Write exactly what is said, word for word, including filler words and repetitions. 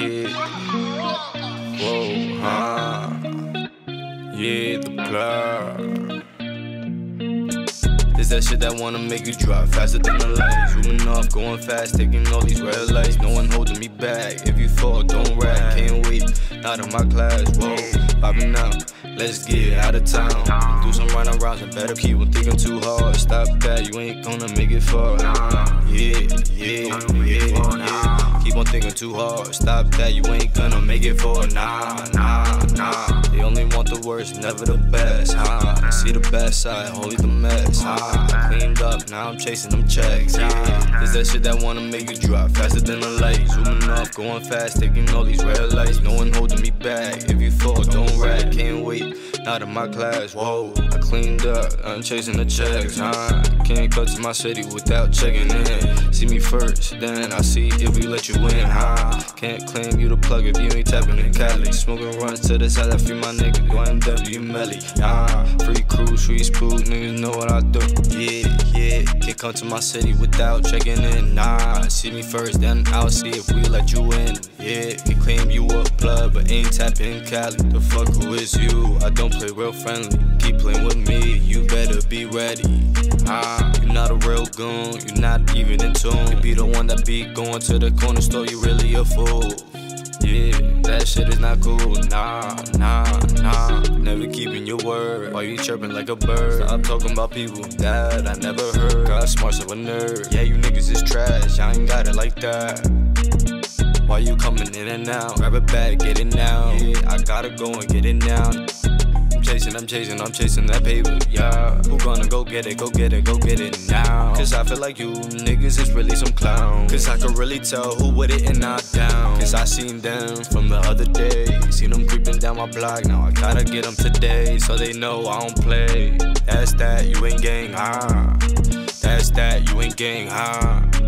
Yeah. Whoa, huh? Yeah, the plug. It's that shit that wanna make you drive faster than the light. Zooming off, going fast, taking all these red lights. No one holding me back. If you fall, don't rap. Can't wait, not in my class. Whoa, popping out. Let's get out of town. Do some run arounds and better keep on thinking too hard. Stop that, you ain't gonna make it far. Yeah, yeah, yeah, yeah. Keep on thinking too hard. Stop that, you ain't gonna make it far. Nah, nah, nah. They only want the worst, never the best, huh? See the best side, only the mess, huh? I cleaned up, now I'm chasing them checks, yeah. It's that shit that wanna make you drive faster than the light. Zooming up, going fast, taking all these red lights. No one holding me back. If you fall, don't rap. Can't wait, not in my class. Whoa, I cleaned up, I'm chasing the checks, huh? Can't go to my city without checking in. See me first, then I see if we let you in, huh? Can't claim you the plug if you ain't tapping in Cali. Smoking runs to the side, I free my nigga. Y M W Melly, ah, free crew, free spook, niggas know what I do. Yeah, yeah, can't come to my city without checking in, nah. See me first, then I'll see if we let you in. Yeah, can claim you a plug, but ain't tapping Cali. The fuck who is you? I don't play real friendly. Keep playing with me, you better be ready. Ah, you're not a real goon, you're not even in tune. You be the one that be going to the corner store, you really a fool. Yeah, that shit is not cool, nah, nah, nah. Never keeping your word, why you chirping like a bird? Stop talking about people that I never heard. God smart so a nerd, yeah you niggas is trash, I ain't got it like that. Why you coming in and out? Grab it back, get it now. Yeah, I gotta go and get it now. I'm chasing, I'm chasing, I'm chasing that paper, yeah. Who gonna go get it, go get it, go get it now? Cause I feel like you niggas is really some clown. Cause I can really tell who with it and not down. Cause I seen them from the other day. Seen them creeping down my block, now I gotta get them today. So they know I don't play. That's that, you ain't gang, huh? That's that, you ain't gang, huh?